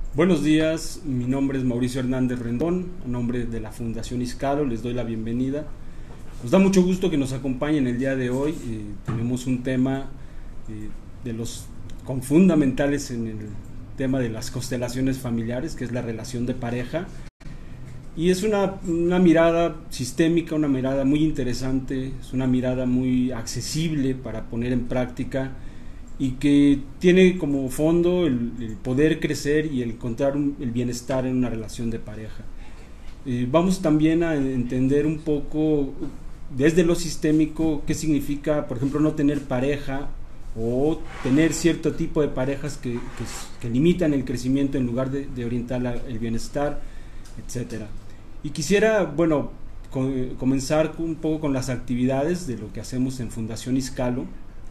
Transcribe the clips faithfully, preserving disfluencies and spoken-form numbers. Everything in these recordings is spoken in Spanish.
Buenos días, mi nombre es Mauricio Hernández Rendón, a nombre de la Fundación Iscalo les doy la bienvenida. Nos da mucho gusto que nos acompañen el día de hoy. Eh, tenemos un tema eh, de los con fundamentales en el tema de las constelaciones familiares, que es la relación de pareja. Y es una, una mirada sistémica, una mirada muy interesante, es una mirada muy accesible para poner en práctica y que tiene como fondo el, el poder crecer y el encontrar un, el bienestar en una relación de pareja. Eh, vamos también a entender un poco desde lo sistémico qué significa, por ejemplo, no tener pareja o tener cierto tipo de parejas que, que, que limitan el crecimiento en lugar de, de orientar la, el bienestar, etcétera. Y quisiera, bueno, con, comenzar un poco con las actividades de lo que hacemos en Fundación Iscalo.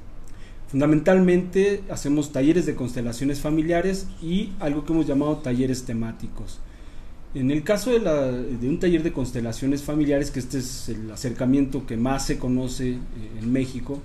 Fundamentalmente hacemos talleres de constelaciones familiares y algo que hemos llamado talleres temáticos. En el caso de, la, de un taller de constelaciones familiares, que este es el acercamiento que más se conoce eh, en México,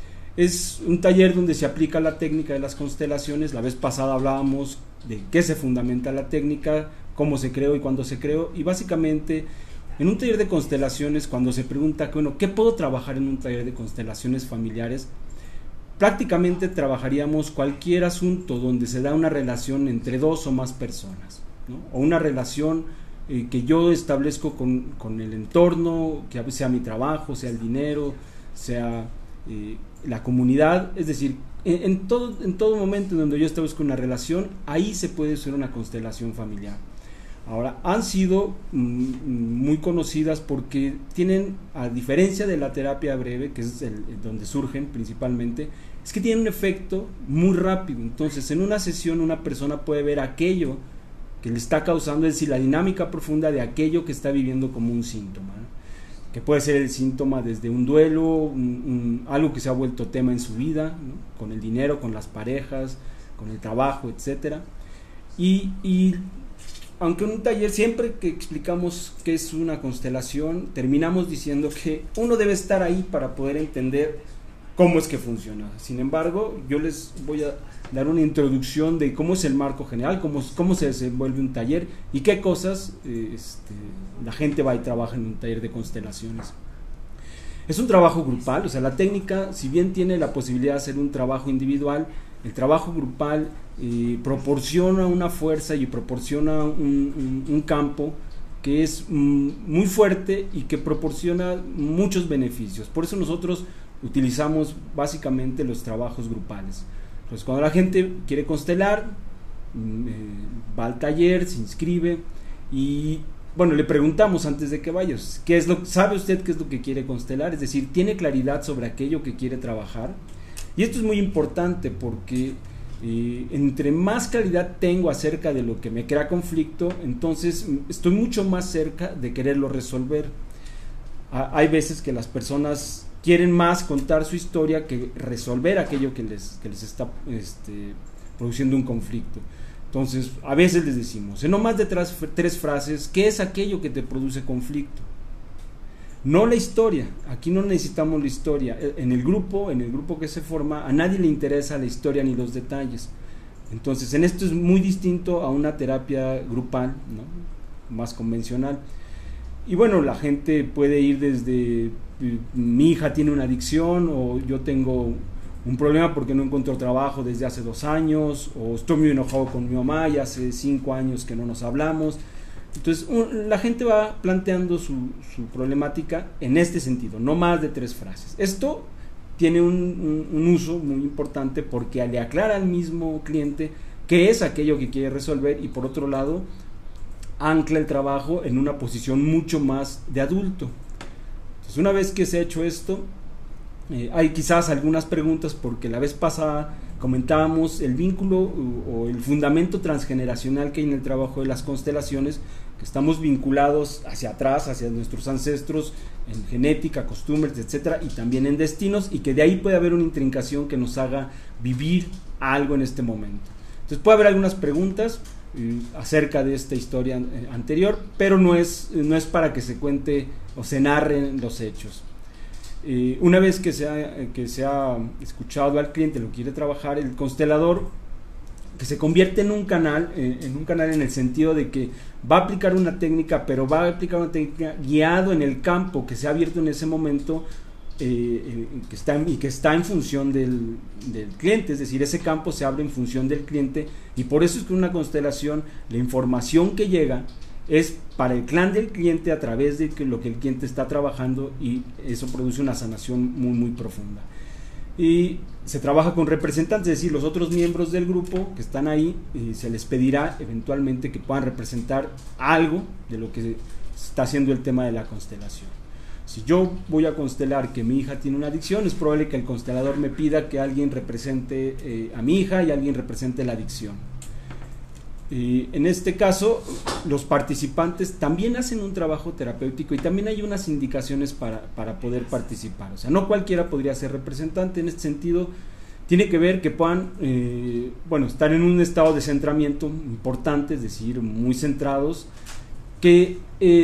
es un taller donde se aplica la técnica de las constelaciones. La vez pasada hablábamos de qué se fundamenta la técnica, cómo se creó y cuándo se creó, y básicamente en un taller de constelaciones, cuando se pregunta, bueno, ¿qué puedo trabajar en un taller de constelaciones familiares? Prácticamente trabajaríamos cualquier asunto donde se da una relación entre dos o más personas, ¿no? O una relación eh, que yo establezco con, con el entorno, que sea mi trabajo, sea el dinero, sea eh, la comunidad, es decir, en, en, todo, en todo momento en donde yo establezco una relación, ahí se puede hacer una constelación familiar. Ahora, han sido mm, muy conocidas porque tienen, a diferencia de la terapia breve, que es el, el donde surgen principalmente, es que tienen un efecto muy rápido. Entonces, en una sesión una persona puede ver aquello que le está causando, es decir, la dinámica profunda de aquello que está viviendo como un síntoma, ¿no? Que puede ser el síntoma desde un duelo, un, un, algo que se ha vuelto tema en su vida, ¿no? Con el dinero, con las parejas, con el trabajo, etcétera. Y, y aunque en un taller siempre que explicamos qué es una constelación, terminamos diciendo que uno debe estar ahí para poder entender cómo es que funciona. Sin embargo, yo les voy a dar una introducción de cómo es el marco general, cómo, cómo se desenvuelve un taller y qué cosas eh, este, la gente va y trabaja en un taller de constelaciones. Es un trabajo grupal, o sea, la técnica, si bien tiene la posibilidad de hacer un trabajo individual, el trabajo grupal eh, proporciona una fuerza y proporciona un, un, un campo que es mm, muy fuerte y que proporciona muchos beneficios. Por eso nosotros utilizamos básicamente los trabajos grupales. Entonces, cuando la gente quiere constelar, eh, va al taller, se inscribe y, bueno, le preguntamos antes de que vayas, ¿qué es lo, ¿sabe usted qué es lo que quiere constelar? Es decir, ¿tiene claridad sobre aquello que quiere trabajar? Y esto es muy importante porque eh, entre más claridad tengo acerca de lo que me crea conflicto, entonces estoy mucho más cerca de quererlo resolver. Ah, hay veces que las personas quieren más contar su historia que resolver aquello que les, que les está este, produciendo un conflicto. Entonces, a veces les decimos, en no más de tres, tres frases, ¿qué es aquello que te produce conflicto? No la historia, aquí no necesitamos la historia. En el grupo, en el grupo que se forma, a nadie le interesa la historia ni los detalles. Entonces, en esto es muy distinto a una terapia grupal, ¿no? Más convencional. Y bueno, la gente puede ir desde mi hija tiene una adicción, o yo tengo un problema porque no encuentro trabajo desde hace dos años, o estoy muy enojado con mi mamá y hace cinco años que no nos hablamos. Entonces un, la gente va planteando su, su problemática en este sentido, no más de tres frases. Esto tiene un, un, un uso muy importante porque le aclara al mismo cliente qué es aquello que quiere resolver y, por otro lado, ancla el trabajo en una posición mucho más de adulto. Entonces, una vez que se ha hecho esto, eh, hay quizás algunas preguntas, porque la vez pasada comentábamos el vínculo o, o el fundamento transgeneracional que hay en el trabajo de las constelaciones, que estamos vinculados hacia atrás, hacia nuestros ancestros, en genética, costumbres, etcétera, y también en destinos, y que de ahí puede haber una intrincación que nos haga vivir algo en este momento. Entonces puede haber algunas preguntas eh, acerca de esta historia eh, anterior, pero no es, no es para que se cuente o se narren los hechos. Eh, una vez que se, ha, que se ha escuchado al cliente lo que quiere trabajar, el constelador que se convierte en un canal, eh, en un canal en el sentido de que va a aplicar una técnica, pero va a aplicar una técnica guiado en el campo que se ha abierto en ese momento, eh, que está en, y que está en función del, del cliente, es decir, ese campo se abre en función del cliente, y por eso es que una constelación, la información que llega es para el clan del cliente a través de que lo que el cliente está trabajando, y eso produce una sanación muy muy profunda. Y se trabaja con representantes, es decir, los otros miembros del grupo que están ahí, y se les pedirá eventualmente que puedan representar algo de lo que está haciendo el tema de la constelación. Si yo voy a constelar que mi hija tiene una adicción, es probable que el constelador me pida que alguien represente eh, a mi hija y alguien represente la adicción. Y en este caso, los participantes también hacen un trabajo terapéutico y también hay unas indicaciones para, para poder participar. O sea, no cualquiera podría ser representante. En este sentido, tiene que ver que puedan, eh, bueno, estar en un estado de centramiento importante, es decir, muy centrados, que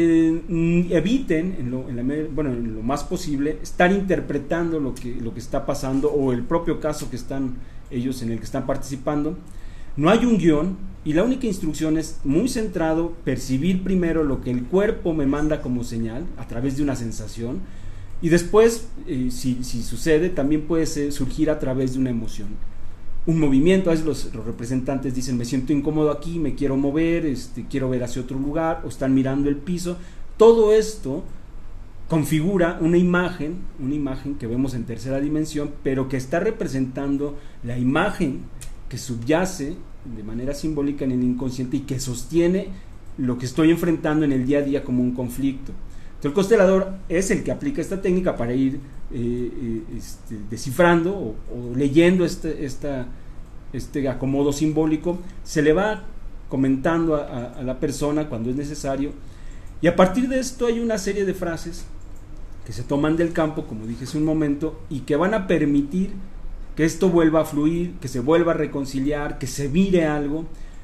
eh, eviten, en lo, en la, bueno, en lo más posible, estar interpretando lo que, lo que está pasando o el propio caso que están ellos en el que están participando. No hay un guión y la única instrucción es muy centrado, percibir primero lo que el cuerpo me manda como señal a través de una sensación, y después, eh, si, si sucede, también puede ser, surgir a través de una emoción. Un movimiento, a veces los, los representantes dicen, me siento incómodo aquí, me quiero mover, este, quiero ver hacia otro lugar, o están mirando el piso. Todo esto configura una imagen, una imagen que vemos en tercera dimensión, pero que está representando la imagen que subyace de manera simbólica en el inconsciente y que sostiene lo que estoy enfrentando en el día a día como un conflicto. Entonces el constelador es el que aplica esta técnica para ir eh, eh, este, descifrando o, o leyendo este, esta, este acomodo simbólico. Se le va comentando a, a, a la persona cuando es necesario, y a partir de esto hay una serie de frases que se toman del campo, como dije hace un momento, y que van a permitir que esto vuelva a fluir, que se vuelva a reconciliar, que se mire algo,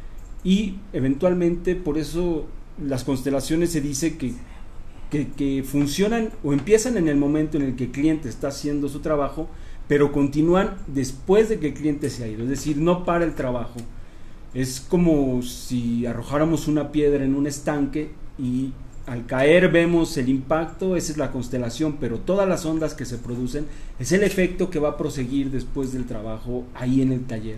y eventualmente por eso las constelaciones se dice que, que, que funcionan o empiezan en el momento en el que el cliente está haciendo su trabajo, pero continúan después de que el cliente se ha ido, es decir, no para el trabajo. Es como si arrojáramos una piedra en un estanque y al caer vemos el impacto, esa es la constelación, pero todas las ondas que se producen es el efecto que va a proseguir después del trabajo ahí en el taller.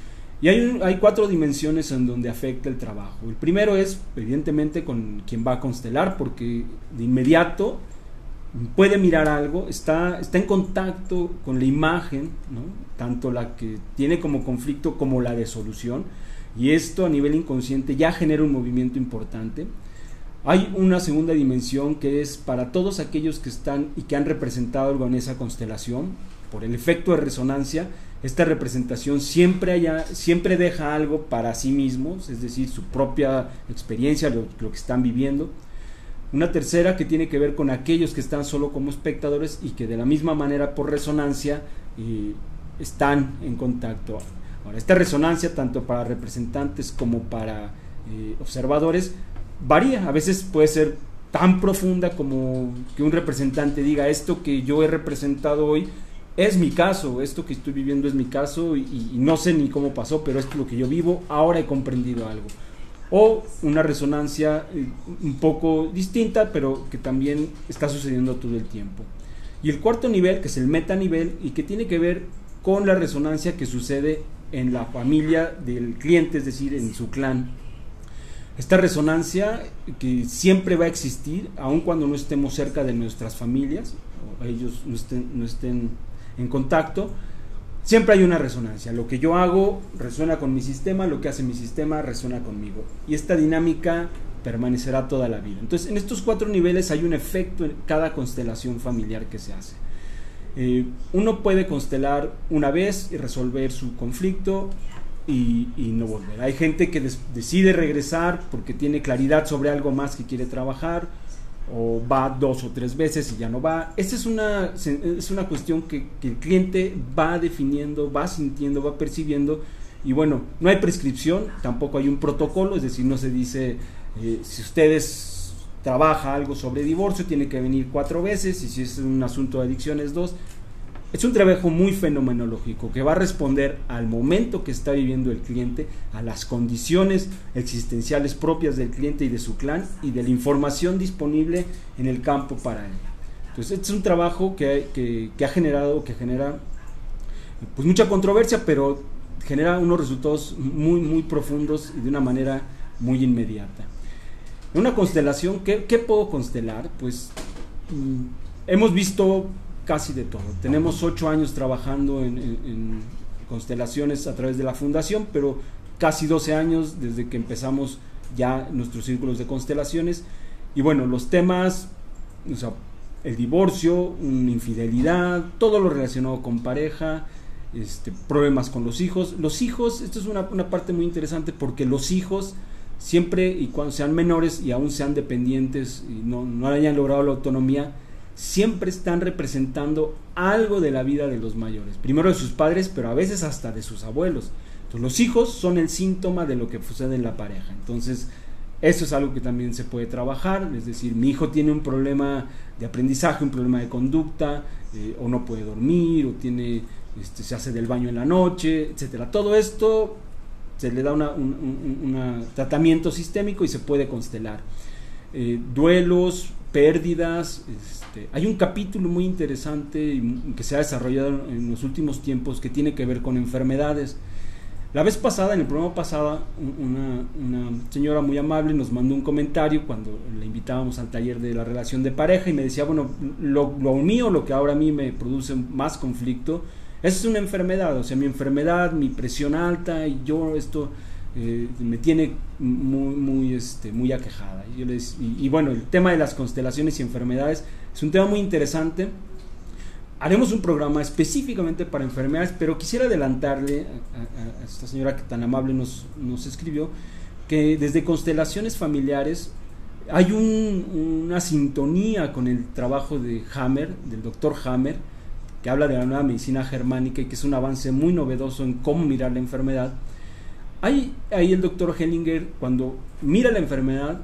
Y hay, un, hay cuatro dimensiones en donde afecta el trabajo. El primero es evidentemente con quien va a constelar, porque de inmediato puede mirar algo, está, está en contacto con la imagen, ¿no? Tanto la que tiene como conflicto como la de solución, y esto a nivel inconsciente ya genera un movimiento importante. Hay una segunda dimensión que es para todos aquellos que están y que han representado algo en esa constelación. Por el efecto de resonancia, esta representación siempre, haya, siempre deja algo para sí mismos, es decir, su propia experiencia, lo, lo que están viviendo. Una tercera que tiene que ver con aquellos que están solo como espectadores y que de la misma manera por resonancia eh, están en contacto. Ahora, esta resonancia tanto para representantes como para eh, observadores varía, a veces puede ser tan profunda como que un representante diga, esto que yo he representado hoy es mi caso, esto que estoy viviendo es mi caso, y, y no sé ni cómo pasó, pero esto es lo que yo vivo, ahora he comprendido algo. O una resonancia eh, un poco distinta, pero que también está sucediendo todo el tiempo. Y el cuarto nivel, que es el metanivel, y que tiene que ver con la resonancia que sucede en la familia del cliente, es decir, en su clan. Esta resonancia que siempre va a existir, aun cuando no estemos cerca de nuestras familias, o ellos no estén, no estén en contacto, siempre hay una resonancia. Lo que yo hago resuena con mi sistema, lo que hace mi sistema resuena conmigo. Y esta dinámica permanecerá toda la vida. Entonces, en estos cuatro niveles hay un efecto en cada constelación familiar que se hace. Eh, uno puede constelar una vez y resolver su conflicto, Y, y no volver. Hay gente que des, decide regresar porque tiene claridad sobre algo más que quiere trabajar, o va dos o tres veces y ya no va. Esta es una, es una cuestión que, que el cliente va definiendo, va sintiendo, va percibiendo, y bueno, no hay prescripción, tampoco hay un protocolo, es decir, no se dice eh, si ustedes trabaja algo sobre divorcio tiene que venir cuatro veces, y si es un asunto de adicciones dos. Es un trabajo muy fenomenológico que va a responder al momento que está viviendo el cliente, a las condiciones existenciales propias del cliente y de su clan y de la información disponible en el campo para él. Entonces, este es un trabajo que, que, que ha generado, que genera pues mucha controversia, pero genera unos resultados muy, muy profundos y de una manera muy inmediata. En una constelación, ¿qué, qué puedo constelar? Pues mmm, hemos visto casi de todo. Tenemos ocho años trabajando en, en, en constelaciones a través de la fundación, pero casi doce años desde que empezamos ya nuestros círculos de constelaciones. Y bueno, los temas, o sea, el divorcio, una infidelidad, todo lo relacionado con pareja, este, problemas con los hijos. Los hijos, esto es una, una parte muy interesante porque los hijos siempre y cuando sean menores y aún sean dependientes y no, no hayan logrado la autonomía, siempre están representando algo de la vida de los mayores, primero de sus padres, pero a veces hasta de sus abuelos. Entonces los hijos son el síntoma de lo que sucede en la pareja. Entonces eso es algo que también se puede trabajar, es decir, mi hijo tiene un problema de aprendizaje, un problema de conducta, eh, o no puede dormir, o tiene, este, se hace del baño en la noche, etcétera. Todo esto se le da un un, una tratamiento sistémico y se puede constelar. Eh, duelos, pérdidas, este, hay un capítulo muy interesante que se ha desarrollado en los últimos tiempos que tiene que ver con enfermedades. La vez pasada, en el programa pasado, una, una señora muy amable nos mandó un comentario cuando le invitábamos al taller de la relación de pareja y me decía, bueno, lo, lo mío, lo que ahora a mí me produce más conflicto, esa es una enfermedad, o sea, mi enfermedad, mi presión alta y yo esto eh, me tiene muy, muy, este, muy aquejada. Y, yo les, y, y bueno, el tema de las constelaciones y enfermedades es un tema muy interesante. Haremos un programa específicamente para enfermedades, pero quisiera adelantarle a, a, a esta señora que tan amable nos, nos escribió que desde constelaciones familiares hay un, una sintonía con el trabajo de Hammer, del doctor Hammer, que habla de la nueva medicina germánica y que es un avance muy novedoso en cómo mirar la enfermedad. Ahí, ahí el doctor Hellinger, cuando mira la enfermedad,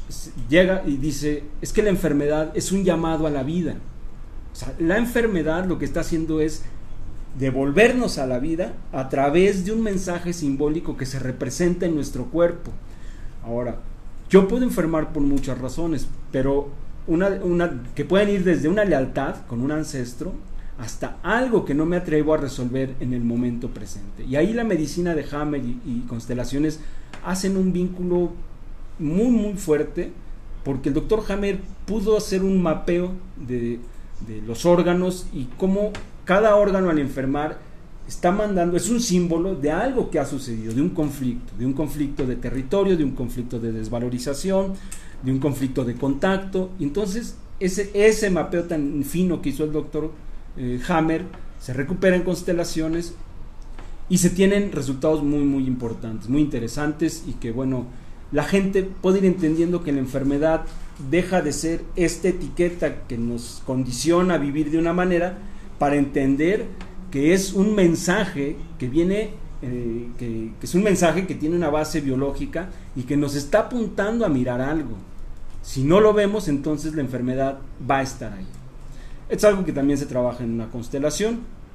llega y dice, es que la enfermedad es un llamado a la vida. O sea, la enfermedad lo que está haciendo es devolvernos a la vida a través de un mensaje simbólico que se representa en nuestro cuerpo. Ahora, yo puedo enfermar por muchas razones, pero una, una que pueden ir desde una lealtad con un ancestro hasta algo que no me atrevo a resolver en el momento presente. Y ahí la medicina de Hammer y, y constelaciones hacen un vínculo muy muy fuerte, porque el doctor Hammer pudo hacer un mapeo de, de los órganos y cómo cada órgano al enfermar está mandando, es un símbolo de algo que ha sucedido, de un conflicto, de un conflicto de territorio, de un conflicto de desvalorización, de un conflicto de contacto. Entonces ese, ese mapeo tan fino que hizo el doctor eh, Hammer se recupera en constelaciones y se tienen resultados muy muy importantes, muy interesantes, y que bueno, la gente puede ir entendiendo que la enfermedad deja de ser esta etiqueta que nos condiciona a vivir de una manera, para entender que es un mensaje que viene, eh, que, que es un mensaje que tiene una base biológica y que nos está apuntando a mirar algo. Si no lo vemos, entonces la enfermedad va a estar ahí. Es algo que también se trabaja en una constelación.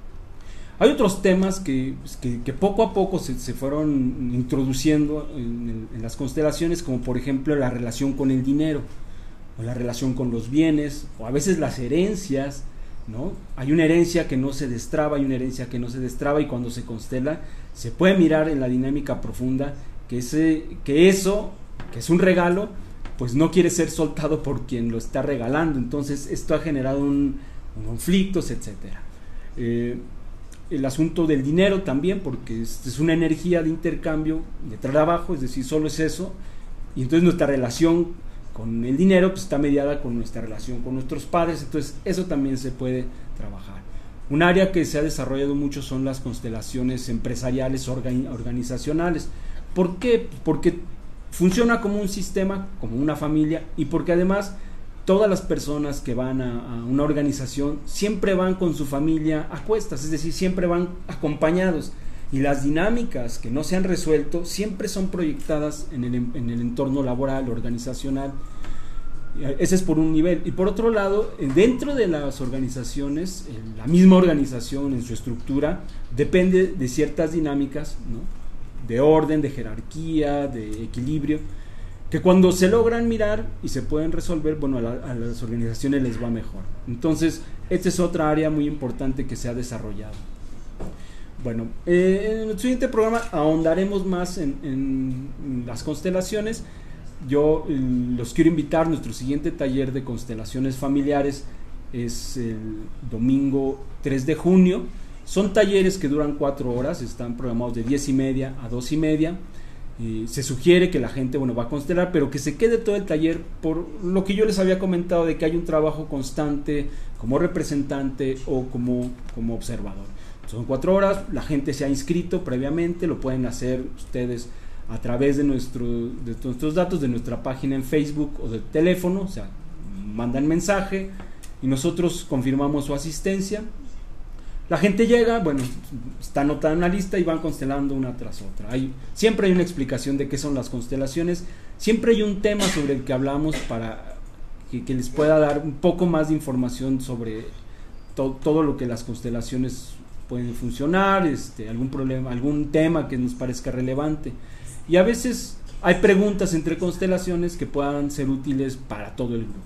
Hay otros temas que, que, que poco a poco se, se fueron introduciendo en, en las constelaciones, como por ejemplo la relación con el dinero, o la relación con los bienes, o a veces las herencias, ¿no? Hay una herencia que no se destraba, hay una herencia que no se destraba, y cuando se constela se puede mirar en la dinámica profunda que, ese, que eso, que es un regalo, pues no quiere ser soltado por quien lo está regalando. Entonces esto ha generado un, un conflictos, etcétera. Eh, el asunto del dinero también, porque es, es una energía de intercambio, de trabajo, es decir, solo es eso, y entonces nuestra relación con el dinero pues está mediada con nuestra relación con nuestros padres. Entonces eso también se puede trabajar. Un área que se ha desarrollado mucho son las constelaciones empresariales, organi- organizacionales. ¿Por qué? Porque funciona como un sistema, como una familia, y porque además todas las personas que van a, a una organización siempre van con su familia a cuestas, es decir, siempre van acompañados, y las dinámicas que no se han resuelto siempre son proyectadas en el, en el entorno laboral, organizacional. Ese es por un nivel. Y por otro lado, dentro de las organizaciones, la misma organización en su estructura depende de ciertas dinámicas, ¿no? De orden, de jerarquía, de equilibrio, que cuando se logran mirar y se pueden resolver, bueno, a, la, a las organizaciones les va mejor. Entonces, esta es otra área muy importante que se ha desarrollado. Bueno, eh, en el siguiente programa ahondaremos más en, en las constelaciones. Yo eh, los quiero invitar. Nuestro siguiente taller de constelaciones familiares es el domingo tres de junio. Son talleres que duran cuatro horas, están programados de diez y media a dos y media. Eh, se sugiere que la gente, bueno, va a constelar, pero que se quede todo el taller por lo que yo les había comentado, de que hay un trabajo constante como representante o como, como observador. Son cuatro horas, la gente se ha inscrito previamente, lo pueden hacer ustedes a través de, nuestro, de nuestros datos, de nuestra página en Facebook o del teléfono, o sea, mandan mensaje y nosotros confirmamos su asistencia. La gente llega, bueno, está anotada en una lista y van constelando una tras otra. Hay, siempre hay una explicación de qué son las constelaciones, siempre hay un tema sobre el que hablamos para que, que les pueda dar un poco más de información sobre to, todo lo que las constelaciones pueden funcionar, este, algún problema, algún tema que nos parezca relevante. Y a veces hay preguntas entre constelaciones que puedan ser útiles para todo el grupo.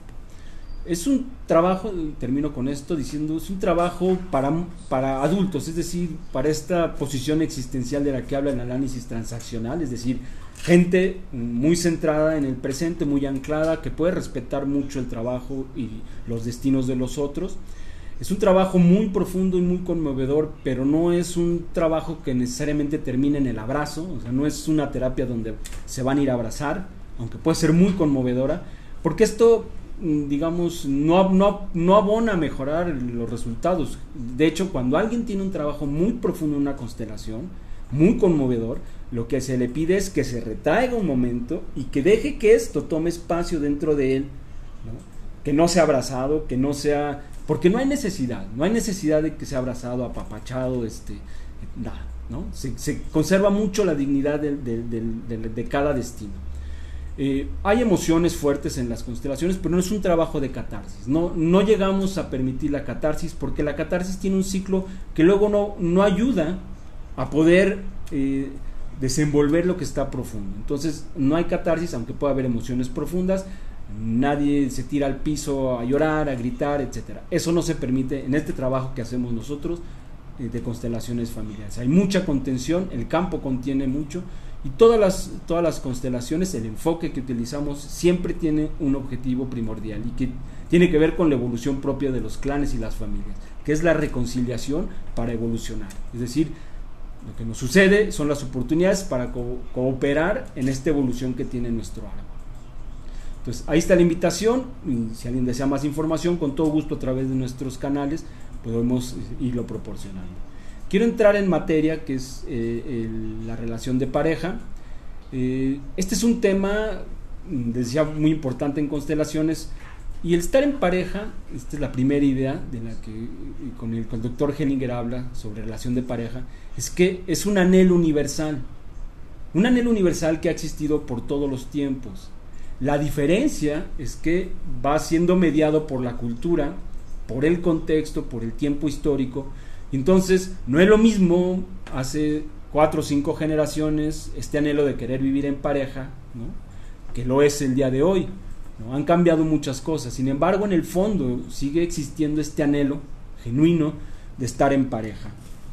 Es un trabajo, termino con esto diciendo, es un trabajo para, para adultos, es decir, para esta posición existencial de la que habla el análisis transaccional, es decir, gente muy centrada en el presente, muy anclada, que puede respetar mucho el trabajo y los destinos de los otros. Es un trabajo muy profundo y muy conmovedor, pero no es un trabajo que necesariamente termine en el abrazo, o sea, no es una terapia donde se van a ir a abrazar, aunque puede ser muy conmovedora, porque esto, digamos, no, no, no abona a mejorar los resultados. De hecho, cuando alguien tiene un trabajo muy profundo en una constelación, muy conmovedor, lo que se le pide es que se retraiga un momento y que deje que esto tome espacio dentro de él, ¿no? Que no sea abrazado, que no sea... Porque no hay necesidad, no hay necesidad de que sea abrazado, apapachado, este, nada, ¿no? Se, se conserva mucho la dignidad de, de, de, de, de cada destino. Eh, hay emociones fuertes en las constelaciones, pero no es un trabajo de catarsis. No, no llegamos a permitir la catarsis porque la catarsis tiene un ciclo que luego no, no ayuda a poder eh, desenvolver lo que está profundo. Entonces no hay catarsis, aunque pueda haber emociones profundas. Nadie se tira al piso a llorar, a gritar, etcétera. Eso no se permite en este trabajo que hacemos nosotros eh, de constelaciones familiares. Hay mucha contención, el campo contiene mucho y todas las, todas las constelaciones, el enfoque que utilizamos siempre tiene un objetivo primordial y que tiene que ver con la evolución propia de los clanes y las familias, que es la reconciliación para evolucionar. Es decir, lo que nos sucede son las oportunidades para co- cooperar en esta evolución que tiene nuestro árbol. Entonces, ahí está la invitación, y si alguien desea más información, con todo gusto a través de nuestros canales podemos irlo proporcionando. Quiero entrar en materia, que es eh, el, la relación de pareja. Eh, este es un tema, decía, muy importante en constelaciones, y el estar en pareja, esta es la primera idea de la que con el, con el doctor Hellinger habla sobre relación de pareja, es que es un anhelo universal, un anhelo universal que ha existido por todos los tiempos. La diferencia es que va siendo mediado por la cultura, por el contexto, por el tiempo histórico. Entonces, no es lo mismo hace cuatro o cinco generaciones este anhelo de querer vivir en pareja, ¿no?, que lo es el día de hoy, ¿no? Han cambiado muchas cosas. Sin embargo, en el fondo sigue existiendo este anhelo genuino de estar en pareja.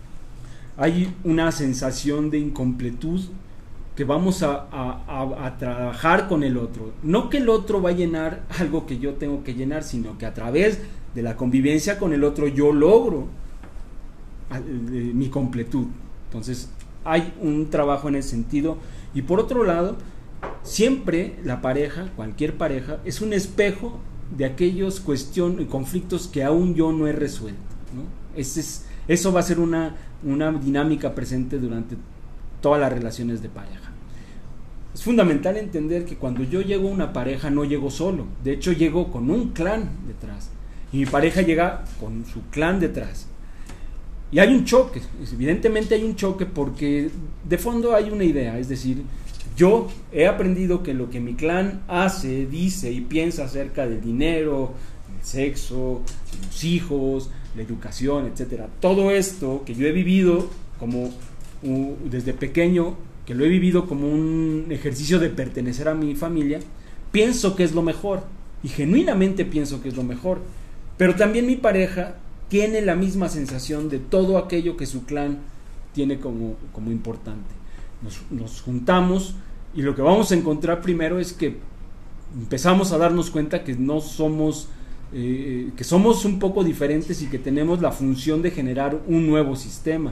Hay una sensación de incompletud que vamos a, a, a, a trabajar con el otro, no que el otro va a llenar algo que yo tengo que llenar, sino que a través de la convivencia con el otro yo logro a, de, mi completud. Entonces hay un trabajo en ese sentido. Y por otro lado, siempre la pareja, cualquier pareja, es un espejo de aquellos cuestiones, conflictos que aún yo no he resuelto, ¿no? Ese es, eso va a ser una, una dinámica presente durante todas las relaciones de pareja. Es fundamental entender que cuando yo llego a una pareja no llego solo, de hecho llego con un clan detrás y mi pareja llega con su clan detrás y hay un choque, evidentemente hay un choque porque de fondo hay una idea, es decir, yo he aprendido que lo que mi clan hace, dice y piensa acerca del dinero, el sexo, los hijos, la educación, etcétera, todo esto que yo he vivido como uh, desde pequeño, que lo he vivido como un ejercicio de pertenecer a mi familia, pienso que es lo mejor y genuinamente pienso que es lo mejor, pero también mi pareja tiene la misma sensación de todo aquello que su clan tiene como, como importante. Nos, nos juntamos y lo que vamos a encontrar primero es que empezamos a darnos cuenta que no somos, eh, que somos un poco diferentes y que tenemos la función de generar un nuevo sistema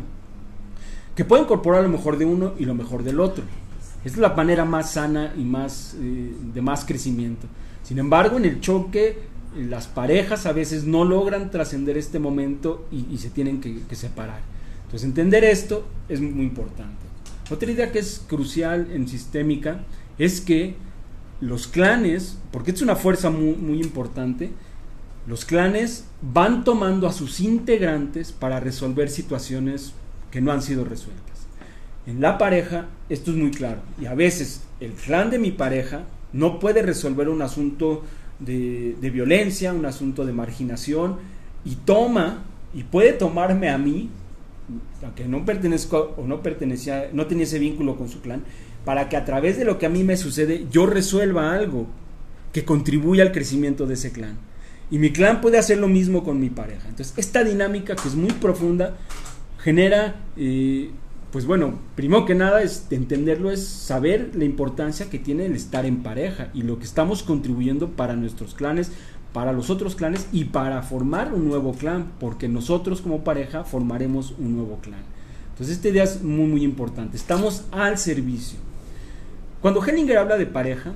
que puede incorporar lo mejor de uno y lo mejor del otro. Esta es la manera más sana y más eh, de más crecimiento. Sin embargo, en el choque, las parejas a veces no logran trascender este momento y, y se tienen que, que separar. Entonces, entender esto es muy importante. Otra idea que es crucial en sistémica es que los clanes, porque es una fuerza muy, muy importante, los clanes van tomando a sus integrantes para resolver situaciones que no han sido resueltas. En la pareja esto es muy claro, y a veces el clan de mi pareja no puede resolver un asunto de, de violencia, un asunto de marginación, y toma, y puede tomarme a mí, aunque no pertenezco o no pertenecía, no tenía ese vínculo con su clan, para que a través de lo que a mí me sucede yo resuelva algo que contribuya al crecimiento de ese clan, y mi clan puede hacer lo mismo con mi pareja. Entonces esta dinámica, que es muy profunda, genera eh, pues bueno, primero que nada es entenderlo, es saber la importancia que tiene el estar en pareja y lo que estamos contribuyendo para nuestros clanes, para los otros clanes y para formar un nuevo clan, porque nosotros como pareja formaremos un nuevo clan. Entonces esta idea es muy muy importante, estamos al servicio. Cuando Hellinger habla de pareja,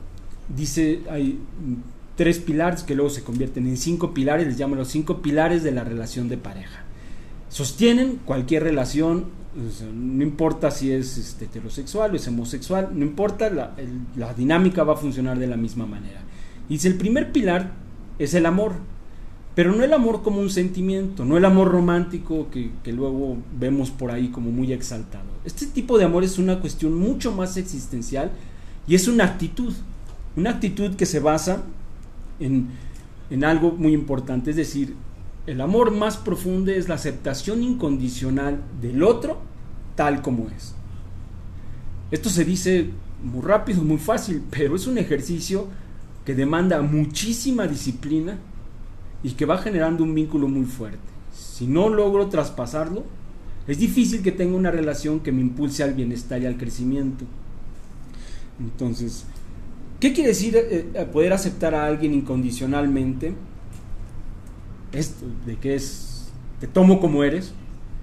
dice hay tres pilares que luego se convierten en cinco pilares, les llama los cinco pilares de la relación de pareja. Sostienen cualquier relación, o sea, no importa si es este, heterosexual o es homosexual, no importa, la, el, la dinámica va a funcionar de la misma manera. Y dice, el primer pilar es el amor, pero no el amor como un sentimiento, no el amor romántico que, que luego vemos por ahí como muy exaltado. Este tipo de amor es una cuestión mucho más existencial y es una actitud, una actitud que se basa en, en algo muy importante, es decir, el amor más profundo es la aceptación incondicional del otro tal como es. Esto se dice muy rápido, muy fácil, pero es un ejercicio que demanda muchísima disciplina y que va generando un vínculo muy fuerte. Si no logro traspasarlo, es difícil que tenga una relación que me impulse al bienestar y al crecimiento. Entonces, ¿qué quiere decir eh, poder aceptar a alguien incondicionalmente? Esto de que es, te tomo como eres,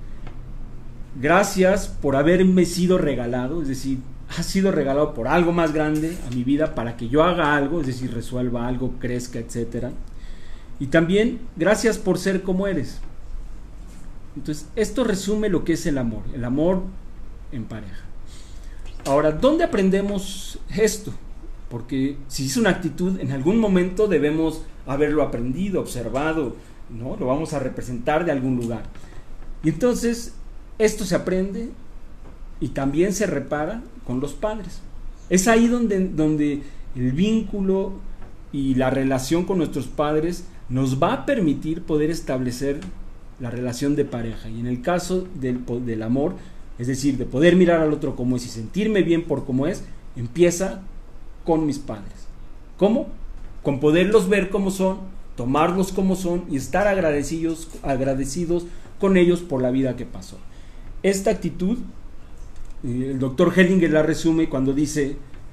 gracias por haberme sido regalado, es decir, has sido regalado por algo más grande a mi vida para que yo haga algo, es decir, resuelva algo, crezca, etcétera. Y también gracias por ser como eres. Entonces, esto resume lo que es el amor, el amor en pareja. Ahora, ¿dónde aprendemos esto? Porque si es una actitud, en algún momento debemos haberlo aprendido, observado, ¿no? Lo vamos a representar de algún lugar. Y entonces, esto se aprende y también se repara con los padres. Es ahí donde, donde el vínculo y la relación con nuestros padres nos va a permitir poder establecer la relación de pareja. Y en el caso del, del amor, es decir, de poder mirar al otro como es y sentirme bien por cómo es, empieza con mis padres. ¿Cómo? Con poderlos ver como son, tomarlos como son y estar agradecidos, agradecidos con ellos por la vida que pasó. Esta actitud, eh, el doctor Hellinger la resume cuando dice,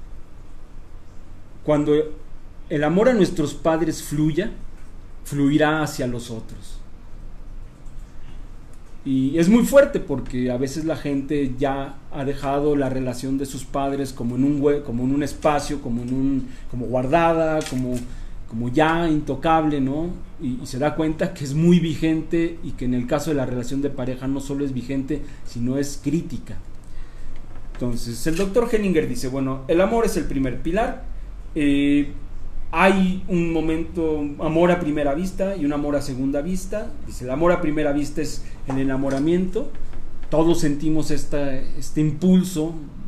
cuando el amor a nuestros padres fluya, fluirá hacia los otros. Y es muy fuerte porque a veces la gente ya ha dejado la relación de sus padres como en un hue- como en un espacio, como en un como guardada, como como ya intocable, ¿no? Y, y se da cuenta que es muy vigente y que en el caso de la relación de pareja no solo es vigente, sino es crítica. Entonces, el doctor Hellinger dice, bueno, el amor es el primer pilar. Eh, hay un momento, amor a primera vista y un amor a segunda vista. Dice, el amor a primera vista es el enamoramiento. Todos sentimos esta, este impulso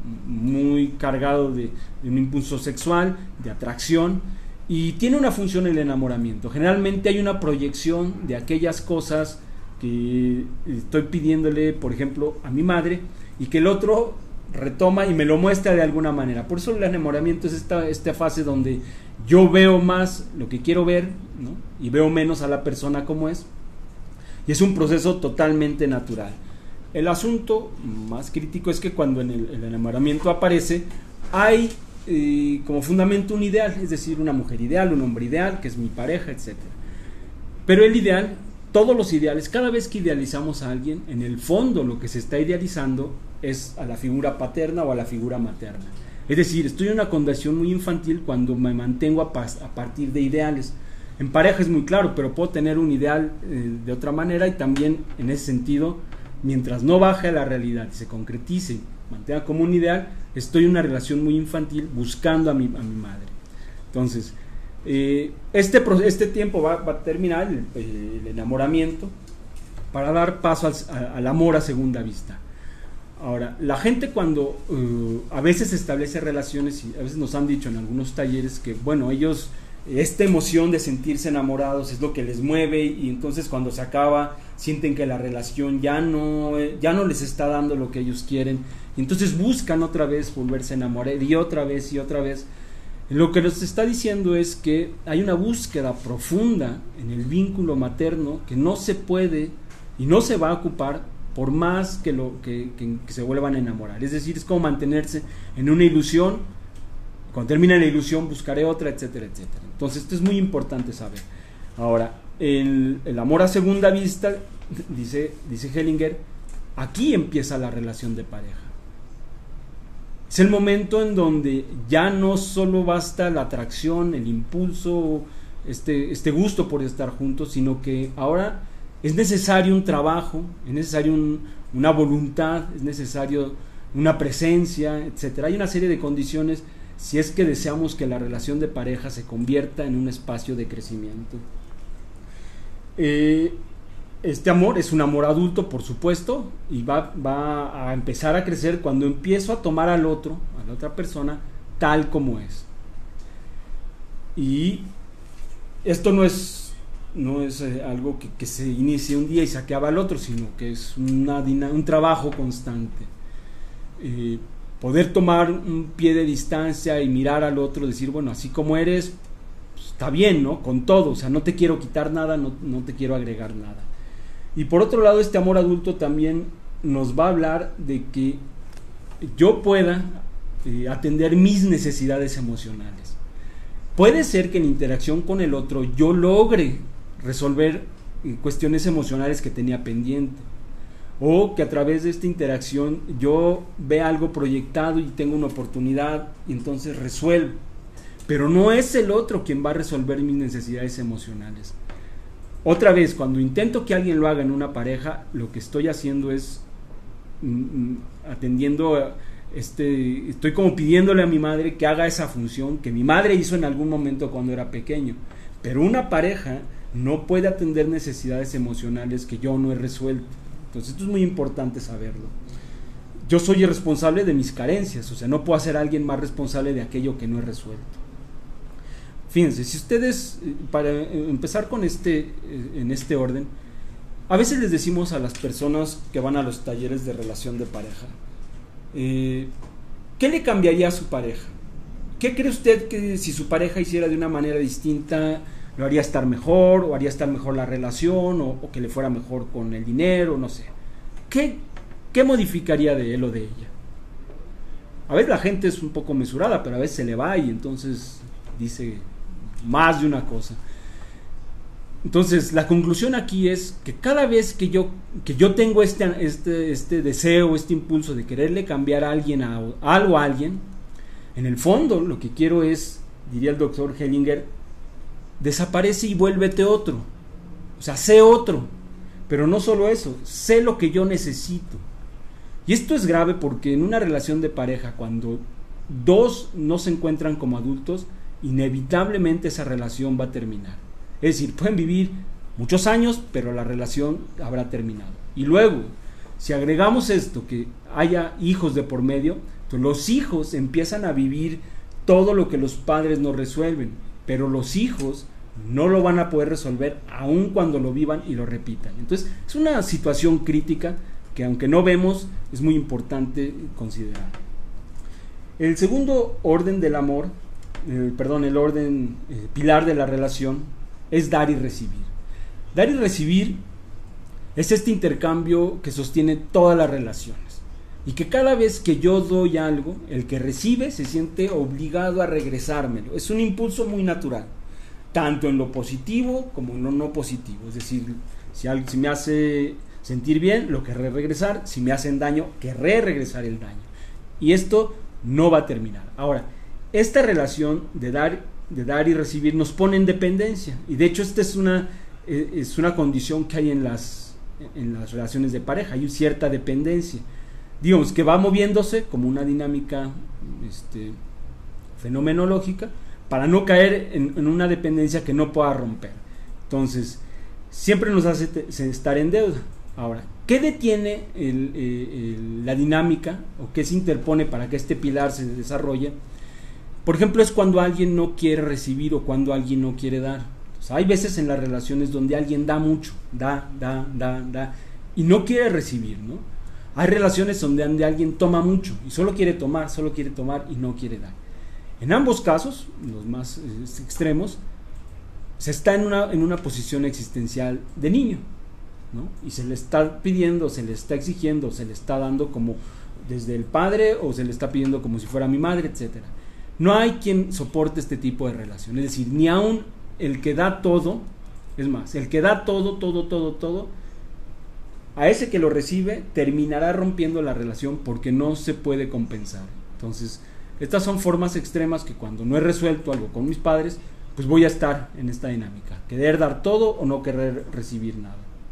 muy cargado de, de un impulso sexual, de atracción, y tiene una función el enamoramiento. Generalmente hay una proyección de aquellas cosas que estoy pidiéndole, por ejemplo, a mi madre, y que el otro retoma y me lo muestra de alguna manera. Por eso el enamoramiento es esta, esta fase donde yo veo más lo que quiero ver, ¿no? Y veo menos a la persona como es, y es un proceso totalmente natural. El asunto más crítico es que cuando en el, el enamoramiento aparece, hay eh, como fundamento un ideal, es decir, una mujer ideal, un hombre ideal, que es mi pareja, etcétera. Pero el ideal, todos los ideales, cada vez que idealizamos a alguien, en el fondo lo que se está idealizando es a la figura paterna o a la figura materna. Es decir, estoy en una condición muy infantil cuando me mantengo a, pas- a partir de ideales. En pareja es muy claro, pero puedo tener un ideal eh, de otra manera, y también en ese sentido, mientras no baje a la realidad y se concretice, mantenga como un ideal, estoy en una relación muy infantil buscando a mi, a mi madre. Entonces, eh, este, este tiempo va, va a terminar, el, el enamoramiento, para dar paso al, a, al amor a segunda vista. Ahora, la gente cuando uh, a veces establece relaciones, y a veces nos han dicho en algunos talleres que, bueno, ellos, esta emoción de sentirse enamorados es lo que les mueve, y entonces cuando se acaba sienten que la relación ya no, ya no les está dando lo que ellos quieren, y entonces buscan otra vez volverse a enamorar, y otra vez y otra vez. Lo que nos está diciendo es que hay una búsqueda profunda en el vínculo materno que no se puede y no se va a ocupar por más que, lo, que, que, que se vuelvan a enamorar. Es decir, es como mantenerse en una ilusión. Cuando termina la ilusión buscaré otra, etcétera, etcétera. Entonces esto es muy importante saber. Ahora, el, el amor a segunda vista, dice, dice Hellinger, aquí empieza la relación de pareja. Es el momento en donde ya no solo basta la atracción, el impulso, este, este gusto por estar juntos, sino que ahora es necesario un trabajo, es necesario un, una voluntad, es necesario una presencia, etcétera. Hay una serie de condiciones si es que deseamos que la relación de pareja se convierta en un espacio de crecimiento. Eh, este amor es un amor adulto, por supuesto, y va, va a empezar a crecer cuando empiezo a tomar al otro, a la otra persona, tal como es. Y esto no es, no es eh, algo que, que se inicie un día y se acaba al otro, sino que es una, un trabajo constante. Eh, poder tomar un pie de distancia y mirar al otro, decir, bueno, así como eres, pues, está bien, ¿no? Con todo, o sea, no te quiero quitar nada, no, no te quiero agregar nada. Y por otro lado, este amor adulto también nos va a hablar de que yo pueda eh, atender mis necesidades emocionales. Puede ser que en interacción con el otro yo logre resolver eh, cuestiones emocionales que tenía pendiente, o que a través de esta interacción yo vea algo proyectado y tengo una oportunidad y entonces resuelvo, pero no es el otro quien va a resolver mis necesidades emocionales. Otra vez, cuando intento que alguien lo haga en una pareja, lo que estoy haciendo es mm, atendiendo a este, estoy como pidiéndole a mi madre que haga esa función que mi madre hizo en algún momento cuando era pequeño, pero una pareja no puede atender necesidades emocionales que yo no he resuelto. Entonces esto es muy importante saberlo. Yo soy el responsable de mis carencias, o sea, no puedo hacer a alguien más responsable de aquello que no he resuelto. Fíjense, si ustedes, para empezar con este, en este orden, a veces les decimos a las personas que van a los talleres de relación de pareja, eh, ¿qué le cambiaría a su pareja? ¿Qué cree usted que si su pareja hiciera de una manera distinta lo haría estar mejor, o haría estar mejor la relación, o, o que le fuera mejor con el dinero, no sé? ¿Qué, qué modificaría de él o de ella? A veces la gente es un poco mesurada, pero a veces se le va y entonces dice más de una cosa. Entonces la conclusión aquí es que cada vez que yo, que yo tengo este, este, este deseo, este impulso de quererle cambiar a alguien a, a algo a alguien, en el fondo lo que quiero es, diría el doctor Hellinger, desaparece y vuélvete otro, o sea, sé otro, pero no solo eso, sé lo que yo necesito. Y esto es grave porque en una relación de pareja, cuando dos no se encuentran como adultos, inevitablemente esa relación va a terminar. Es decir, pueden vivir muchos años, pero la relación habrá terminado. Y luego, si agregamos esto, que haya hijos de por medio, Entonces, los hijos empiezan a vivir todo lo que los padres no resuelven, pero los hijos no lo van a poder resolver aun cuando lo vivan y lo repitan. Entonces es una situación crítica que, aunque no vemos, es muy importante considerar. El segundo orden del amor, eh, perdón, el orden eh, pilar de la relación es dar y recibir. Dar y recibir es este intercambio que sostiene todas las relaciones, y que cada vez que yo doy algo, el que recibe se siente obligado a regresármelo. Es un impulso muy natural, tanto en lo positivo como en lo no positivo. Es decir, si, algo, si me hace sentir bien, lo querré regresar; si me hacen daño, querré regresar el daño. Y esto no va a terminar. Ahora, esta relación de dar, de dar y recibir nos pone en dependencia, y de hecho esta es una, es una condición que hay en las, en las relaciones de pareja. Hay cierta dependencia, digamos, que va moviéndose como una dinámica este, fenomenológica, para no caer en, en una dependencia que no pueda romper. Entonces, siempre nos hace te, estar en deuda. Ahora, ¿qué detiene el, eh, el, la dinámica, o qué se interpone para que este pilar se desarrolle? Por ejemplo, es cuando alguien no quiere recibir o cuando alguien no quiere dar. Entonces, hay veces en las relaciones donde alguien da mucho, da, da, da, da, y no quiere recibir, ¿no? Hay relaciones donde alguien toma mucho y solo quiere tomar, solo quiere tomar y no quiere dar. En ambos casos, los más eh, extremos, se está en una, en una posición existencial de niño, ¿no? Y se le está pidiendo, se le está exigiendo, se le está dando como desde el padre, o se le está pidiendo como si fuera mi madre, etcétera. No hay quien soporte este tipo de relación. Es decir, ni aún el que da todo, es más, el que da todo, todo, todo, todo, a ese que lo recibe terminará rompiendo la relación porque no se puede compensar. Entonces, estas son formas extremas que, cuando no he resuelto algo con mis padres, pues voy a estar en esta dinámica: querer dar todo o no querer recibir nada.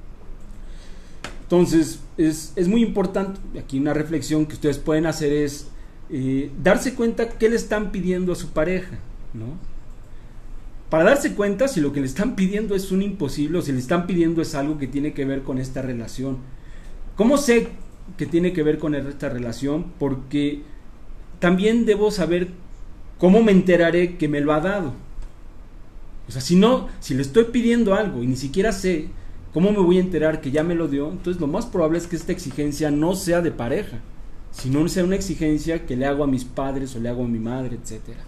Entonces, es, es muy importante, aquí una reflexión que ustedes pueden hacer es eh, darse cuenta qué le están pidiendo a su pareja, ¿no? Para darse cuenta si lo que le están pidiendo es un imposible, o si le están pidiendo es algo que tiene que ver con esta relación. ¿Cómo sé que tiene que ver con esta relación? Porque también debo saber cómo me enteraré que me lo ha dado. O sea, si no, si le estoy pidiendo algo y ni siquiera sé cómo me voy a enterar que ya me lo dio, entonces lo más probable es que esta exigencia no sea de pareja, sino sea una exigencia que le hago a mis padres o le hago a mi madre, etcétera.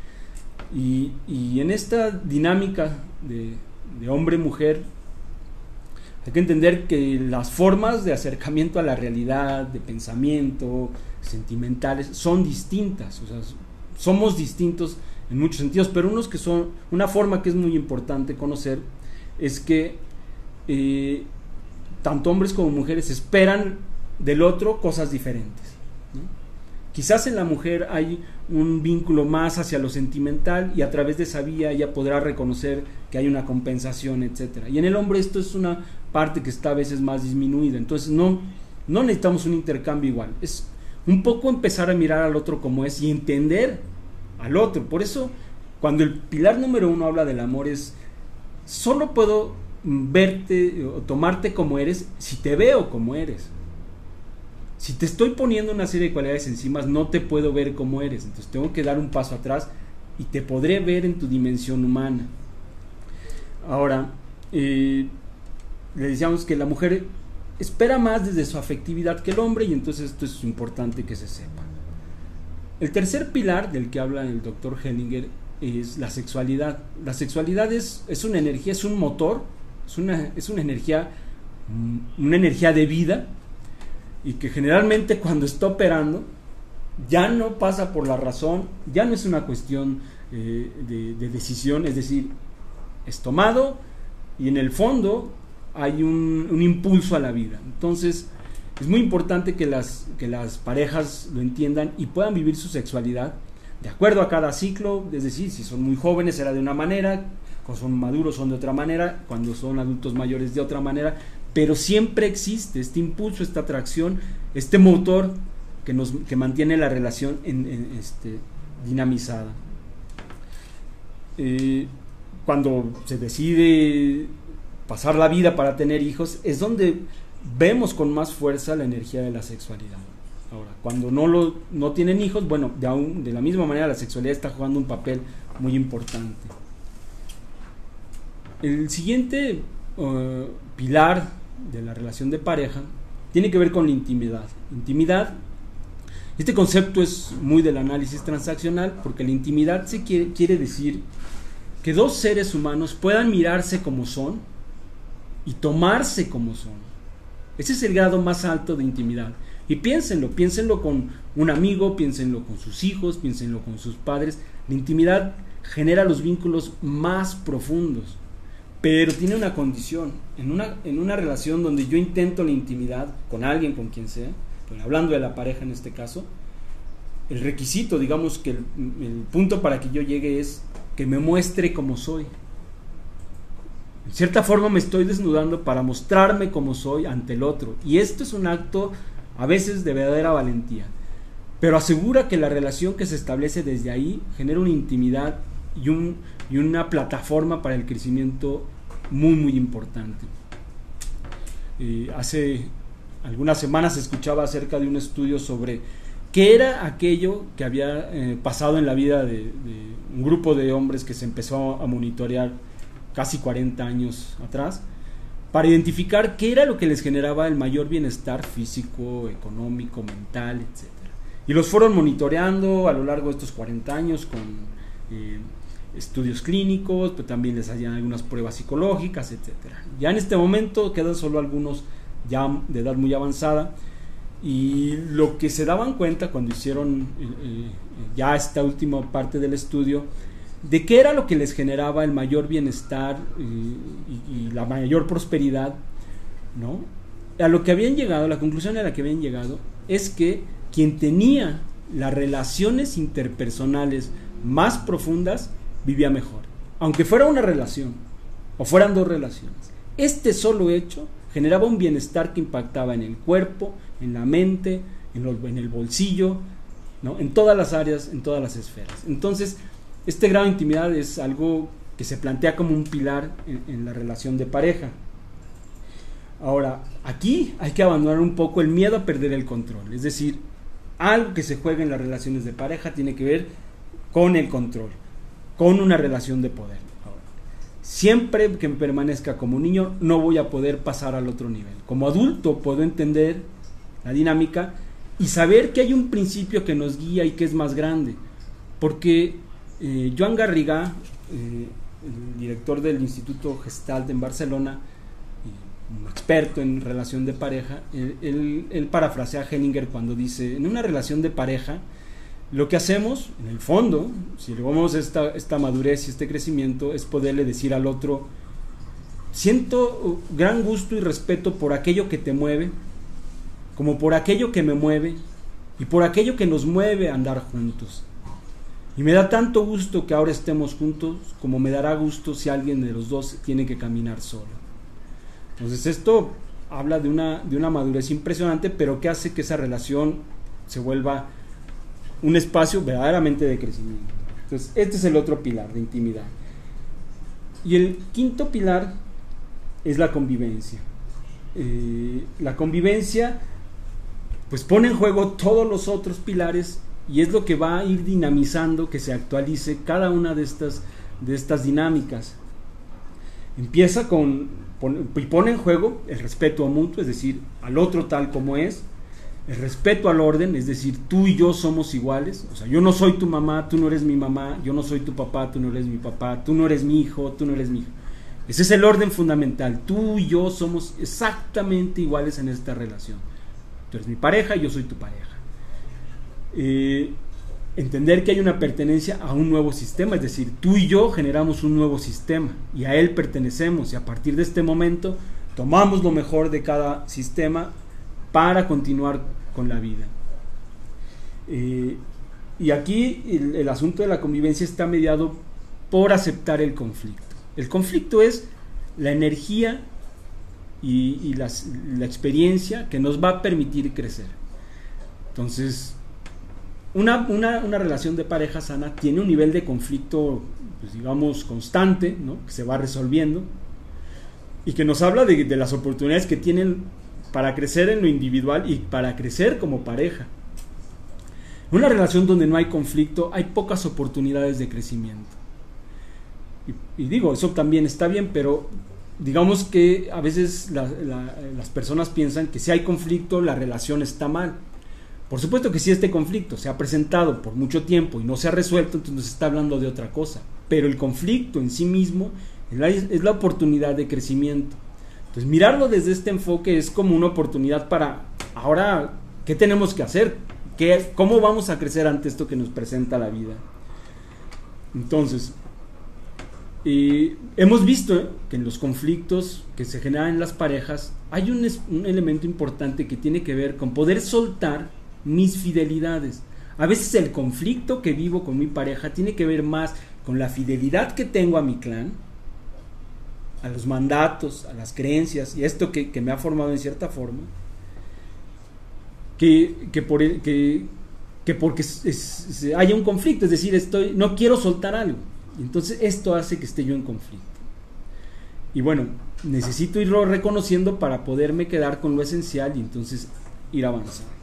Y, y en esta dinámica de, de hombre-mujer, hay que entender que las formas de acercamiento a la realidad, de pensamiento, sentimentales, son distintas. O sea, somos distintos en muchos sentidos, pero unos que son, una forma que es muy importante conocer es que eh, tanto hombres como mujeres esperan del otro cosas diferentes, ¿no? Quizás en la mujer hay un vínculo más hacia lo sentimental, y a través de esa vía ella podrá reconocer que hay una compensación, etcétera. Y en el hombre esto es una parte que está a veces más disminuida. Entonces no, no necesitamos un intercambio igual, es un poco empezar a mirar al otro como es y entender al otro. Por eso, cuando el pilar número uno habla del amor, es: solo puedo verte o tomarte como eres si te veo como eres. Si te estoy poniendo una serie de cualidades encima, no te puedo ver como eres. Entonces tengo que dar un paso atrás y te podré ver en tu dimensión humana. Ahora, eh, le decíamos que la mujer espera más desde su afectividad que el hombre, y entonces esto es importante que se sepa. El tercer pilar del que habla el doctor Hellinger es la sexualidad. La sexualidad es, es una energía, es un motor, es una, es una energía, una energía de vida, y que generalmente cuando está operando ya no pasa por la razón, ya no es una cuestión eh, de, de decisión, es decir, es tomado y en el fondo hay un, un impulso a la vida. Entonces es muy importante que las, que las parejas lo entiendan y puedan vivir su sexualidad de acuerdo a cada ciclo. Es decir, si son muy jóvenes será de una manera, cuando son maduros son de otra manera, cuando son adultos mayores de otra manera, pero siempre existe este impulso, esta atracción, este motor que, nos, que mantiene la relación en, en, este, dinamizada. Eh, cuando se decide pasar la vida para tener hijos, es donde vemos con más fuerza la energía de la sexualidad. Ahora, cuando no, lo, no tienen hijos, bueno, de, aún, de la misma manera la sexualidad está jugando un papel muy importante. El siguiente uh, pilar de la relación de pareja tiene que ver con la intimidad. Intimidad, este concepto es muy del análisis transaccional, porque la intimidad se quiere, quiere decir que dos seres humanos puedan mirarse como son y tomarse como son. Ese es el grado más alto de intimidad. Y piénsenlo, piénsenlo con un amigo, piénsenlo con sus hijos, piénsenlo con sus padres. La intimidad genera los vínculos más profundos, pero tiene una condición. En una, en una relación donde yo intento la intimidad con alguien, con quien sea, hablando de la pareja en este caso, el requisito, digamos que el, el punto para que yo llegue es que me muestre como soy. En cierta forma me estoy desnudando para mostrarme como soy ante el otro, y esto es un acto a veces de verdadera valentía, pero asegura que la relación que se establece desde ahí genera una intimidad y, un, y una plataforma para el crecimiento muy muy importante. Eh, hace algunas semanas escuchaba acerca de un estudio sobre qué era aquello que había eh, pasado en la vida de, de un grupo de hombres que se empezó a monitorear casi cuarenta años atrás, para identificar qué era lo que les generaba el mayor bienestar físico, económico, mental, etcétera. Y los fueron monitoreando a lo largo de estos cuarenta años con eh, estudios clínicos, pero también les hacían algunas pruebas psicológicas, etcétera. Ya en este momento quedan solo algunos ya de edad muy avanzada, y lo que se daban cuenta cuando hicieron eh, ya esta última parte del estudio, de qué era lo que les generaba el mayor bienestar eh, y, y la mayor prosperidad, ¿no? A lo que habían llegado, la conclusión a la que habían llegado es que quien tenía las relaciones interpersonales más profundas vivía mejor, aunque fuera una relación o fueran dos relaciones. Este solo hecho generaba un bienestar que impactaba en el cuerpo, en la mente, en, los, en el bolsillo, ¿no? En todas las áreas, en todas las esferas. Entonces, este grado de intimidad es algo que se plantea como un pilar en, en la relación de pareja. Ahora, aquí hay que abandonar un poco el miedo a perder el control. Es decir, algo que se juega en las relaciones de pareja tiene que ver con el control, con una relación de poder. Ahora, siempre que permanezca como niño, no voy a poder pasar al otro nivel. Como adulto puedo entender la dinámica y saber que hay un principio que nos guía y que es más grande. Porque eh, Joan Garrigà, eh, el director del Instituto Gestalt en Barcelona, un experto en relación de pareja, él, él, él parafrasea a Hellinger cuando dice: en una relación de pareja, lo que hacemos, en el fondo, si logramos esta, esta madurez y este crecimiento, es poderle decir al otro: siento gran gusto y respeto por aquello que te mueve, como por aquello que me mueve, y por aquello que nos mueve a andar juntos. Y me da tanto gusto que ahora estemos juntos, como me dará gusto si alguien de los dos tiene que caminar solo. Entonces esto habla de una, de una madurez impresionante, pero que hace que esa relación se vuelva un espacio verdaderamente de crecimiento. Entonces este es el otro pilar de intimidad. Y el quinto pilar es la convivencia. Eh, la convivencia pues pone en juego todos los otros pilares, y es lo que va a ir dinamizando que se actualice cada una de estas, de estas dinámicas. Empieza con, pon, y pone en juego el respeto mutuo, es decir, al otro tal como es, el respeto al orden, es decir, tú y yo somos iguales, o sea, yo no soy tu mamá, tú no eres mi mamá, yo no soy tu papá, tú no eres mi papá, tú no eres mi hijo, tú no eres mi hijo. Ese es el orden fundamental, tú y yo somos exactamente iguales en esta relación. Tú eres mi pareja y yo soy tu pareja. Eh, entender que hay una pertenencia a un nuevo sistema, es decir, tú y yo generamos un nuevo sistema y a él pertenecemos, y a partir de este momento tomamos lo mejor de cada sistema para continuar con la vida. Eh, y aquí el, el asunto de la convivencia está mediado por aceptar el conflicto. El conflicto es la energía y, y las, la experiencia que nos va a permitir crecer. Entonces, Una, una, una relación de pareja sana tiene un nivel de conflicto, pues digamos, constante, ¿no? Que se va resolviendo y que nos habla de, de las oportunidades que tienen para crecer en lo individual y para crecer como pareja. Una relación donde no hay conflicto, hay pocas oportunidades de crecimiento. Y, y digo, eso también está bien, pero digamos que a veces la, la, las personas piensan que si hay conflicto, la relación está mal. Por supuesto que si este conflicto se ha presentado por mucho tiempo y no se ha resuelto, entonces se está hablando de otra cosa. Pero el conflicto en sí mismo es la, es la oportunidad de crecimiento. Entonces mirarlo desde este enfoque es como una oportunidad para, ahora, ¿qué tenemos que hacer? ¿Qué, ¿Cómo vamos a crecer ante esto que nos presenta la vida? Entonces, eh, hemos visto que en los conflictos que se generan en las parejas hay un, un elemento importante que tiene que ver con poder soltar mis fidelidades. A veces el conflicto que vivo con mi pareja tiene que ver más con la fidelidad que tengo a mi clan, a los mandatos, a las creencias y esto que, que me ha formado en cierta forma, que, que, por el, que, que porque es, es, haya un conflicto, es decir, estoy, no quiero soltar algo, entonces esto hace que esté yo en conflicto. Y bueno, necesito irlo reconociendo para poderme quedar con lo esencial y entonces ir avanzando.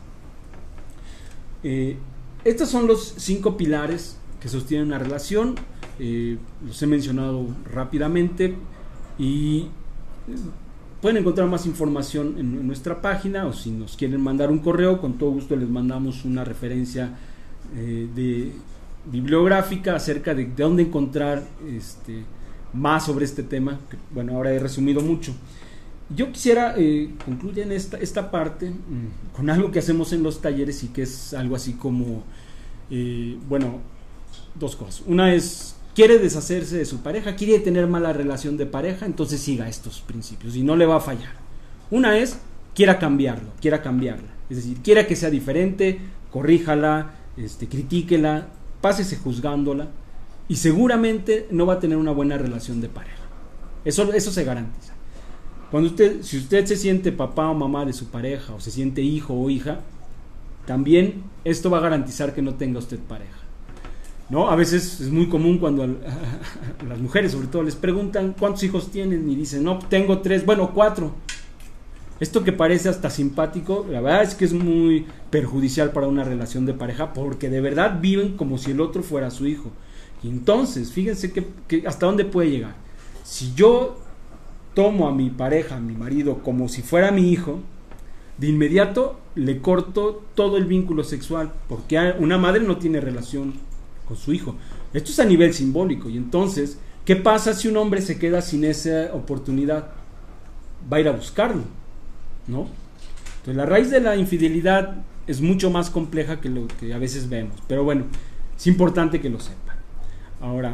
Eh, estos son los cinco pilares que sostienen una relación, eh, los he mencionado rápidamente y pueden encontrar más información en, en nuestra página, o si nos quieren mandar un correo, con todo gusto les mandamos una referencia eh, de bibliográfica acerca de, de dónde encontrar este, más sobre este tema, que, bueno, ahora he resumido mucho. Yo quisiera eh, concluir en esta, esta parte mmm, con algo que hacemos en los talleres y que es algo así como, eh, bueno, dos cosas. Una es, quiere deshacerse de su pareja, quiere tener mala relación de pareja, entonces siga estos principios y no le va a fallar. Una es, quiera cambiarlo, quiera cambiarla, es decir, quiera que sea diferente, corríjala, este, critíquela, pásese juzgándola y seguramente no va a tener una buena relación de pareja. Eso, eso se garantiza. Cuando usted, si usted se siente papá o mamá de su pareja o se siente hijo o hija, también esto va a garantizar que no tenga usted pareja, ¿no? A veces es muy común cuando a, a, a las mujeres sobre todo les preguntan ¿cuántos hijos tienen? Y dicen, no, tengo tres, bueno, cuatro. Esto que parece hasta simpático, la verdad es que es muy perjudicial para una relación de pareja porque de verdad viven como si el otro fuera su hijo. Y entonces, fíjense que, que hasta dónde puede llegar. Si yo tomo a mi pareja, a mi marido, como si fuera mi hijo, de inmediato le corto todo el vínculo sexual, porque una madre no tiene relación con su hijo. Esto es a nivel simbólico. Y entonces, ¿qué pasa si un hombre se queda sin esa oportunidad? Va a ir a buscarlo, ¿no? Entonces la raíz de la infidelidad es mucho más compleja que lo que a veces vemos, pero bueno, es importante que lo sepan. Ahora,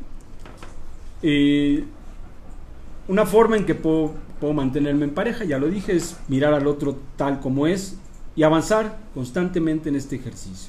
eh, una forma en que puedo, puedo mantenerme en pareja, ya lo dije, es mirar al otro tal como es y avanzar constantemente en este ejercicio.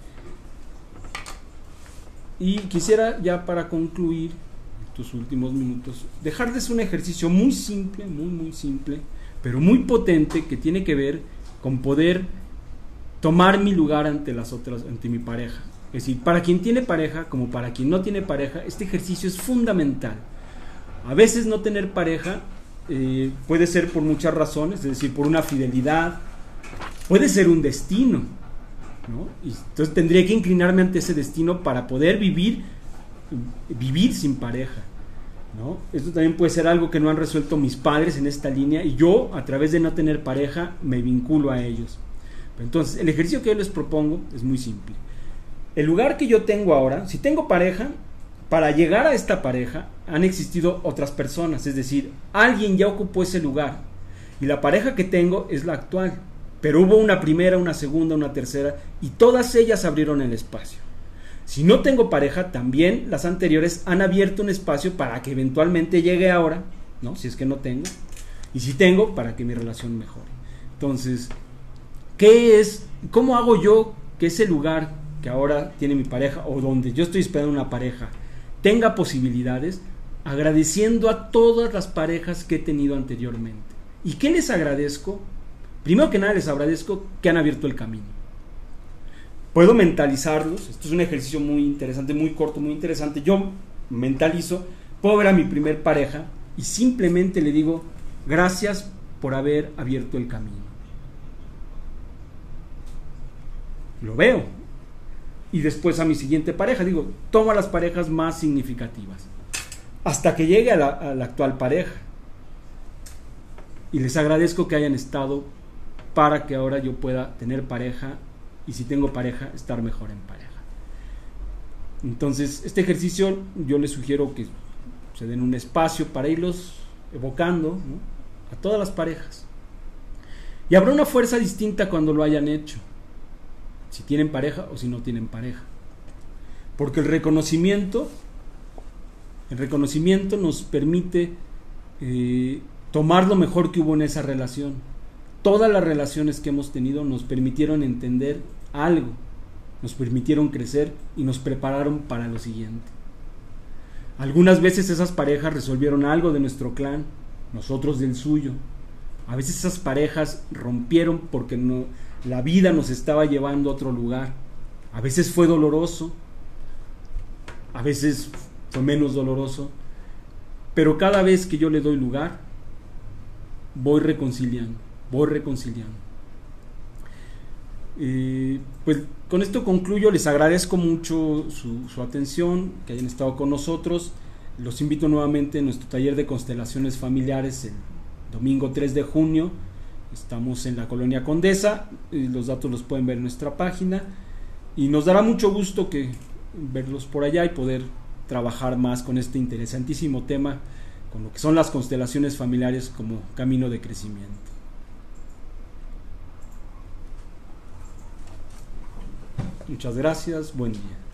Y quisiera ya para concluir estos últimos minutos, dejarles un ejercicio muy simple, muy muy simple, pero muy potente, que tiene que ver con poder tomar mi lugar ante las otras, ante mi pareja. Es decir, para quien tiene pareja como para quien no tiene pareja, este ejercicio es fundamental. A veces no tener pareja eh, puede ser por muchas razones, es decir, por una fidelidad, puede ser un destino, ¿no? Y entonces tendría que inclinarme ante ese destino para poder vivir, vivir sin pareja, ¿no? Esto también puede ser algo que no han resuelto mis padres en esta línea y yo, a través de no tener pareja, me vinculo a ellos. Entonces, el ejercicio que yo les propongo es muy simple. El lugar que yo tengo ahora, si tengo pareja, para llegar a esta pareja han existido otras personas, es decir, alguien ya ocupó ese lugar y la pareja que tengo es la actual, pero hubo una primera, una segunda, una tercera y todas ellas abrieron el espacio. Si no tengo pareja, también las anteriores han abierto un espacio para que eventualmente llegue ahora, ¿no? Si es que no tengo, y si tengo, para que mi relación mejore. Entonces, ¿qué es? ¿Cómo hago yo que ese lugar que ahora tiene mi pareja o donde yo estoy esperando una pareja tenga posibilidades? Agradeciendo a todas las parejas que he tenido anteriormente. ¿Y qué les agradezco? Primero que nada les agradezco que han abierto el camino. Puedo mentalizarlos, esto es un ejercicio muy interesante, muy corto, muy interesante. Yo mentalizo, puedo ver a mi primer pareja y simplemente le digo gracias por haber abierto el camino. Lo veo y después a mi siguiente pareja. Digo, tomo a las parejas más significativas hasta que llegue a la, a la actual pareja, y les agradezco que hayan estado para que ahora yo pueda tener pareja, y si tengo pareja, estar mejor en pareja. Entonces, este ejercicio yo les sugiero que se den un espacio para irlos evocando, ¿no?, a todas las parejas, y habrá una fuerza distinta cuando lo hayan hecho, si tienen pareja o si no tienen pareja, porque el reconocimiento el reconocimiento nos permite eh, tomar lo mejor que hubo en esa relación. Todas las relaciones que hemos tenido nos permitieron entender algo, nos permitieron crecer y nos prepararon para lo siguiente. Algunas veces esas parejas resolvieron algo de nuestro clan, nosotros del suyo. A veces esas parejas rompieron porque no, la vida nos estaba llevando a otro lugar. A veces fue doloroso, a veces fue menos doloroso, pero cada vez que yo le doy lugar, voy reconciliando, voy reconciliando. Eh, pues con esto concluyo. Les agradezco mucho su, su atención, que hayan estado con nosotros. Los invito nuevamente a nuestro taller de constelaciones familiares el domingo tres de junio. Estamos en la Colonia Condesa, los datos los pueden ver en nuestra página, y nos dará mucho gusto que verlos por allá y poder trabajar más con este interesantísimo tema, con lo que son las constelaciones familiares como camino de crecimiento. Muchas gracias, buen día.